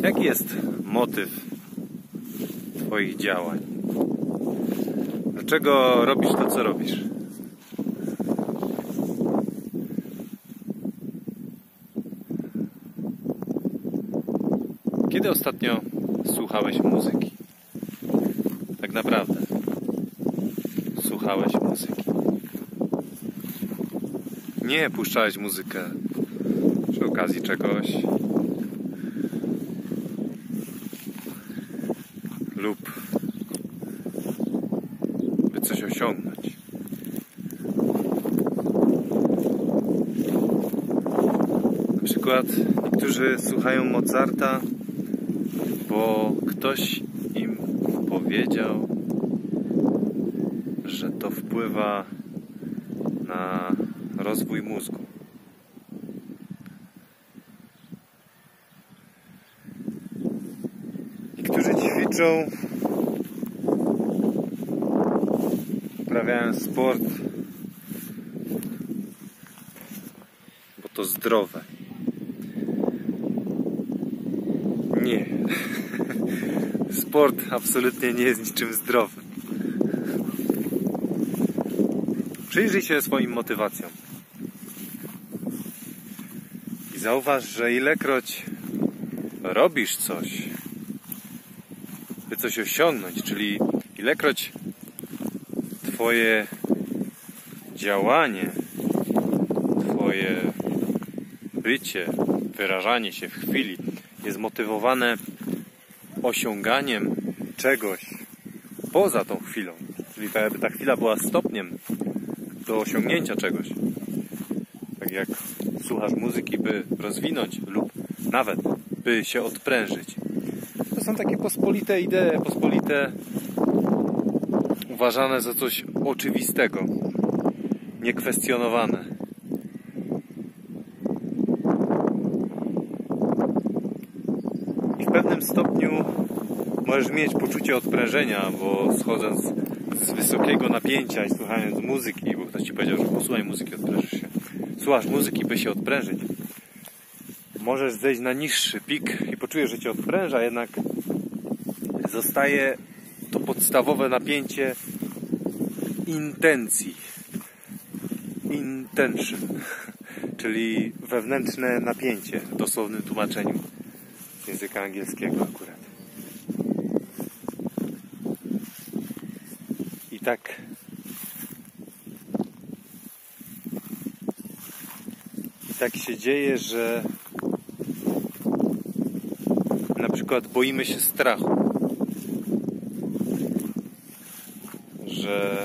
Jaki jest motyw Twoich działań? Dlaczego robisz to, co robisz? Kiedy ostatnio słuchałeś muzyki? Tak naprawdę. Słuchałeś muzyki. Nie puszczałeś muzykę przy okazji czegoś lub by coś osiągnąć. Na przykład niektórzy słuchają Mozarta, bo ktoś im powiedział, że to wpływa na rozwój mózgu. Niektórzy ćwiczą, uprawiają sport, bo to zdrowe. Nie. Sport absolutnie nie jest niczym zdrowym. Przyjrzyj się swoim motywacjom i zauważ, że ilekroć robisz coś, by coś osiągnąć, czyli ilekroć Twoje działanie, Twoje bycie, wyrażanie się w chwili jest motywowane osiąganiem czegoś poza tą chwilą, czyli tak jakby ta chwila była stopniem do osiągnięcia czegoś. Tak jak słuchasz muzyki, by rozwinąć lub nawet by się odprężyć. To są takie pospolite idee, pospolite uważane za coś oczywistego, niekwestionowane. I w pewnym stopniu możesz mieć poczucie odprężenia, bo schodząc z wysokiego napięcia i słuchając muzyki, bo ktoś Ci powiedział, że posłuchaj muzyki, odprężysz się. Słuchasz muzyki, by się odprężyć. Możesz zejść na niższy pik i poczujesz, że Cię odpręża, jednak zostaje to podstawowe napięcie intencji. Intention, czyli wewnętrzne napięcie w dosłownym tłumaczeniu z języka angielskiego akurat. I tak się dzieje, że na przykład boimy się strachu, że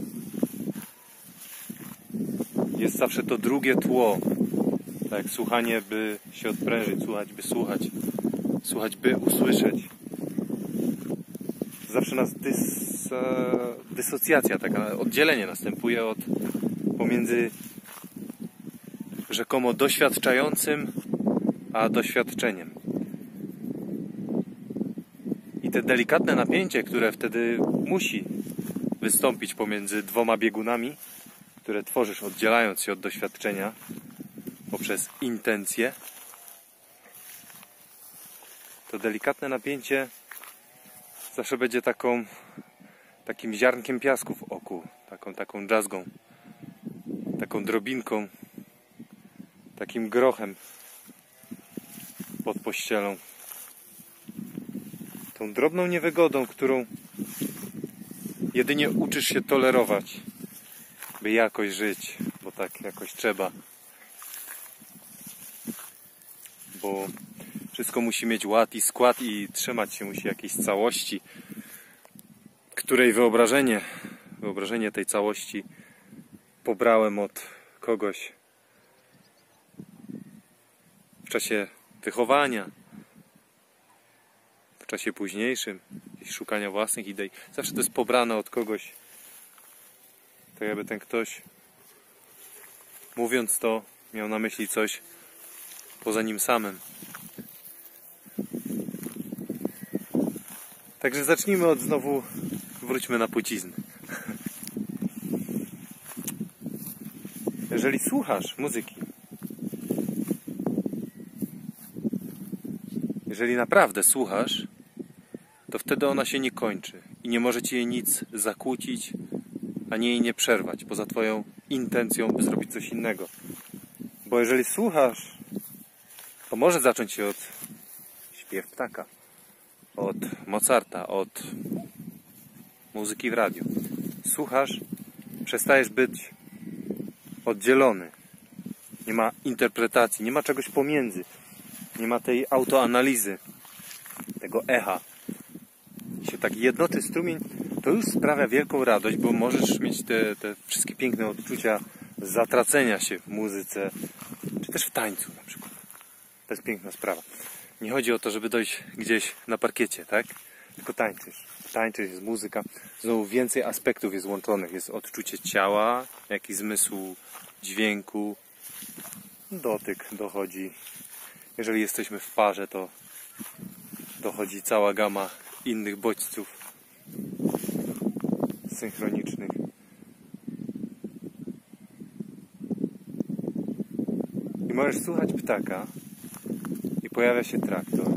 jest zawsze to drugie tło, tak jak słuchanie, by się odprężyć, słuchać, by słuchać, słuchać, by usłyszeć. Zawsze nas dysocjacja, taka oddzielenie następuje pomiędzy rzekomo doświadczającym a doświadczeniem. I te delikatne napięcie, które wtedy musi wystąpić pomiędzy dwoma biegunami, które tworzysz oddzielając się od doświadczenia poprzez intencje, to delikatne napięcie zawsze będzie takim ziarnkiem piasku w oku, taką drzazgą, taką drobinką, takim grochem pod pościelą. Tą drobną niewygodą, którą jedynie uczysz się tolerować, by jakoś żyć, bo tak jakoś trzeba. Bo wszystko musi mieć ład i skład i trzymać się musi jakiejś całości, której wyobrażenie tej całości pobrałem od kogoś w czasie wychowania, w czasie późniejszym, szukania własnych idei. Zawsze to jest pobrane od kogoś. Tak jakby ten ktoś, mówiąc to, miał na myśli coś poza nim samym. Także zacznijmy wróćmy na płcizny. Jeżeli słuchasz muzyki, jeżeli naprawdę słuchasz, to wtedy ona się nie kończy i nie może ci jej nic zakłócić, ani jej nie przerwać, poza twoją intencją, by zrobić coś innego. Bo jeżeli słuchasz, to może zacząć się od śpiew ptaka, od Mozarta, od muzyki w radiu. Słuchasz, przestajesz być oddzielony. Nie ma interpretacji, nie ma czegoś pomiędzy. Nie ma tej autoanalizy, tego echa. I się tak jednoczy strumień, to już sprawia wielką radość, bo możesz mieć te wszystkie piękne odczucia zatracenia się w muzyce, czy też w tańcu na przykład. To jest piękna sprawa. Nie chodzi o to, żeby dojść gdzieś na parkiecie, tak? Tylko tańczysz. Tańczysz, jest muzyka. Znowu więcej aspektów jest łączonych. Jest odczucie ciała, jak i zmysłu dźwięku. Dotyk dochodzi. Jeżeli jesteśmy w parze, to dochodzi cała gama innych bodźców synchronicznych. I możesz słuchać ptaka i pojawia się traktor.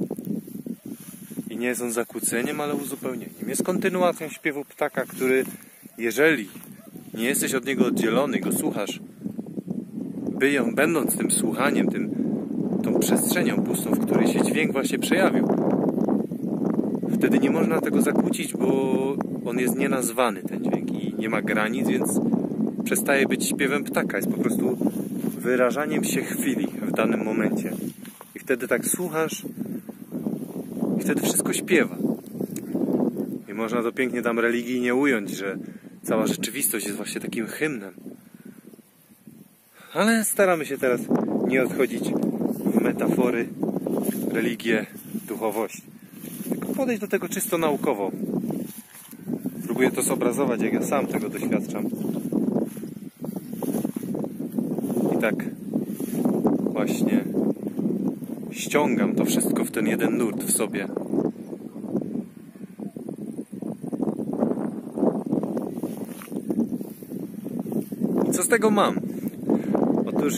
I nie jest on zakłóceniem, ale uzupełnieniem. Jest kontynuacją śpiewu ptaka, który, jeżeli nie jesteś od niego oddzielony, go słuchasz, będąc tym słuchaniem, tą przestrzenią pustą, w której się dźwięk właśnie przejawił, wtedy nie można tego zakłócić, bo on jest nienazwany, ten dźwięk, i nie ma granic, więc przestaje być śpiewem ptaka. Jest po prostu wyrażaniem się chwili w danym momencie. I wtedy tak słuchasz i wtedy wszystko śpiewa. I można to pięknie tam religijnie ująć, że cała rzeczywistość jest właśnie takim hymnem. Ale staramy się teraz nie odchodzić w metafory, religię, duchowość. Tylko podejść do tego czysto naukowo. Próbuję to zobrazować, jak ja sam tego doświadczam. I tak właśnie ściągam to wszystko w ten jeden nurt w sobie. I co z tego mam? Otóż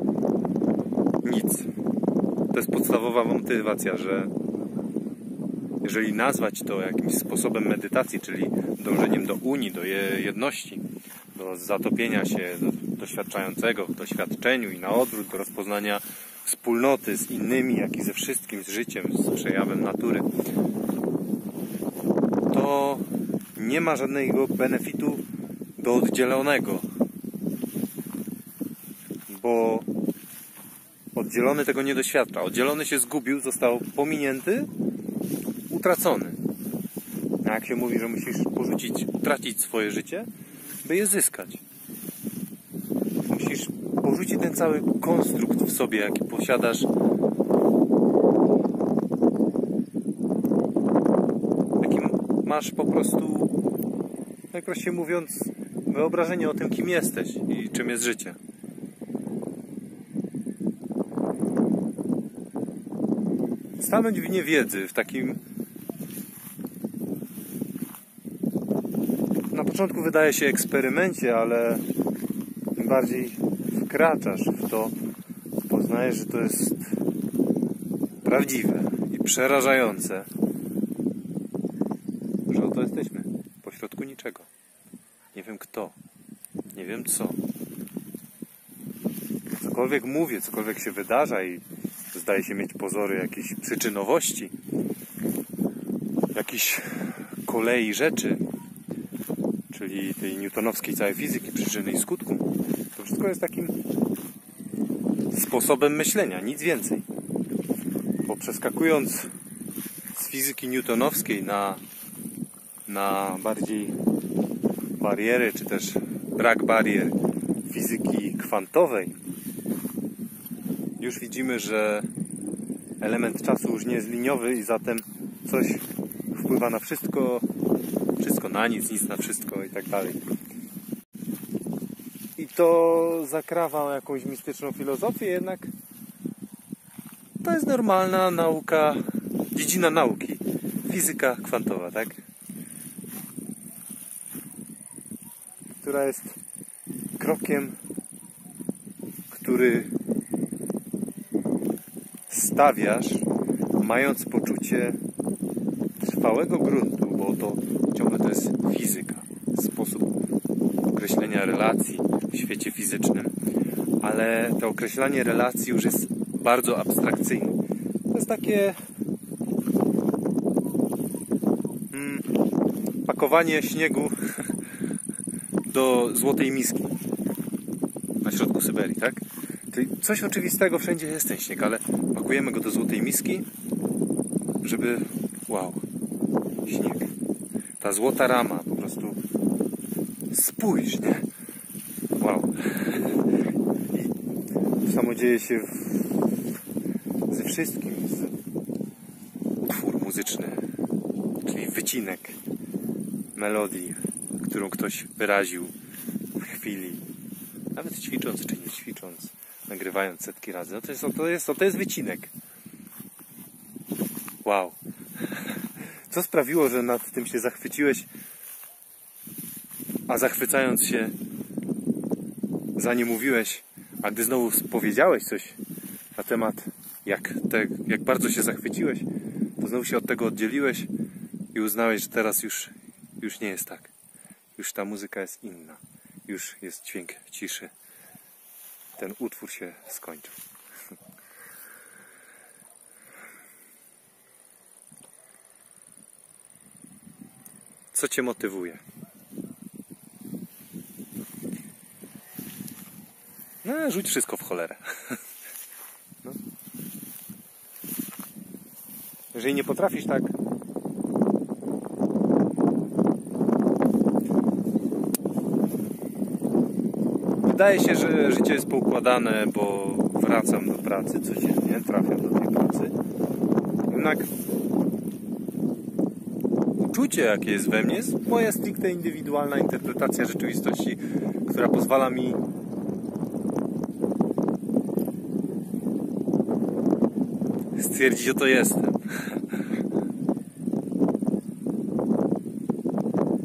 nic. To jest podstawowa motywacja, że jeżeli nazwać to jakimś sposobem medytacji, czyli dążeniem do unii, do jedności, do zatopienia się doświadczającego w doświadczeniu i na odwrót, do rozpoznania wspólnoty z innymi, jak i ze wszystkim, z życiem, z przejawem natury, to nie ma żadnego benefitu do oddzielonego, bo oddzielony tego nie doświadcza. Oddzielony się zgubił, został pominięty, utracony. A jak się mówi, że musisz utracić swoje życie, by je zyskać. Musisz porzucić ten cały konstrukt w sobie, jaki posiadasz, jakim masz po prostu, najprościej mówiąc, wyobrażenie o tym, kim jesteś i czym jest życie. Stanąć w niewiedzy, w takim... Na początku wydaje się eksperymencie, ale im bardziej wkraczasz w to, poznajesz, że to jest prawdziwe i przerażające, że oto jesteśmy pośrodku niczego. Nie wiem kto, nie wiem co. Cokolwiek mówię, cokolwiek się wydarza i zdaje się mieć pozory jakiejś przyczynowości, jakiejś kolei rzeczy, czyli tej newtonowskiej całej fizyki, przyczyny i skutku. To wszystko jest takim sposobem myślenia, nic więcej. Bo przeskakując z fizyki newtonowskiej na bardziej bariery, czy też brak barier fizyki kwantowej, już widzimy, że element czasu już nie jest liniowy i zatem coś wpływa na wszystko, wszystko na nic, nic na wszystko i tak dalej. I to zakrawa jakąś mistyczną filozofię, jednak to jest normalna nauka, dziedzina nauki, fizyka kwantowa, tak? Która jest krokiem, który stawiasz mając poczucie trwałego gruntu, bo to ciągle to jest fizyka, sposób określenia relacji w świecie fizycznym, ale to określanie relacji już jest bardzo abstrakcyjne. To jest takie pakowanie śniegu do złotej miski na środku Syberii, tak? Czyli coś oczywistego, wszędzie jest ten śnieg, ale pakujemy go do złotej miski, żeby... Wow, śnieg. Ta złota rama, po prostu spójrz, nie? Wow. I to samo dzieje się ze wszystkim. Utwór muzyczny, czyli wycinek melodii, którą ktoś wyraził w chwili, nawet ćwicząc czy nie ćwicząc, nagrywając setki razy. No to jest wycinek. Wow. Co sprawiło, że nad tym się zachwyciłeś, a zachwycając się za nie mówiłeś, a gdy znowu powiedziałeś coś na temat, jak bardzo się zachwyciłeś, to znowu się od tego oddzieliłeś i uznałeś, że teraz już nie jest tak. Już ta muzyka jest inna. Już jest dźwięk ciszy. Ten utwór się skończył. Co Cię motywuje? No, rzuć wszystko w cholerę. No. Jeżeli nie potrafisz tak wydaje się, że życie jest poukładane, bo wracam do pracy codziennie, trafiam do tej pracy. Jednak uczucie, jakie jest we mnie, jest moja stricte indywidualna interpretacja rzeczywistości, która pozwala mi stwierdzić, oto jestem.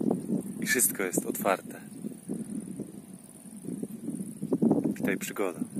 I wszystko jest otwarte. Witaj przygoda.